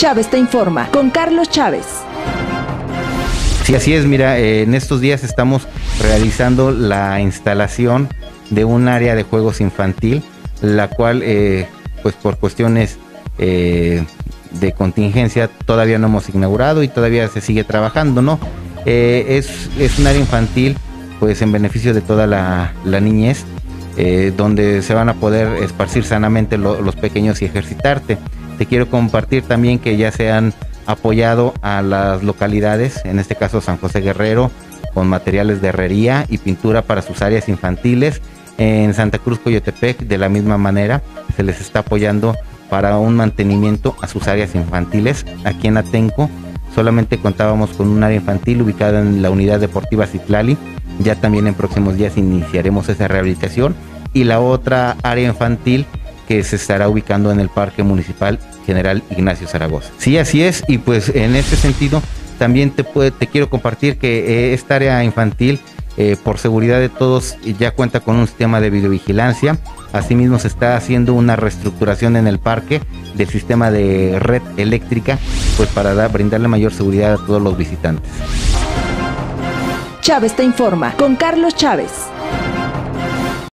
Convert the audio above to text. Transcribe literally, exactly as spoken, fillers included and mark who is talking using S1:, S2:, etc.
S1: Chávez te informa con Carlos Chávez.
S2: Sí, así es. Mira, eh, en estos días estamos realizando la instalación de un área de juegos infantil, la cual, eh, pues por cuestiones eh, de contingencia, todavía no hemos inaugurado y todavía se sigue trabajando, ¿no? Eh, es, es un área infantil, pues en beneficio de toda la, la niñez, eh, donde se van a poder esparcir sanamente lo, los pequeños y ejercitarte. Te quiero compartir también que ya se han apoyado a las localidades, en este caso San José Guerrero, con materiales de herrería y pintura para sus áreas infantiles. En Santa Cruz Coyotepec, de la misma manera, se les está apoyando para un mantenimiento a sus áreas infantiles. Aquí en Atenco solamente contábamos con un área infantil ubicada en la unidad deportiva Citlali. Ya también en próximos días iniciaremos esa rehabilitación, y la otra área infantil que se estará ubicando en el Parque Municipal General Ignacio Zaragoza. Sí, así es, y pues en este sentido también te, puede, te quiero compartir que eh, esta área infantil, eh, por seguridad de todos, ya cuenta con un sistema de videovigilancia. Asimismo se está haciendo una reestructuración en el parque del sistema de red eléctrica, pues para dar, brindarle mayor seguridad a todos los visitantes.
S1: Chávez te informa con Carlos Chávez.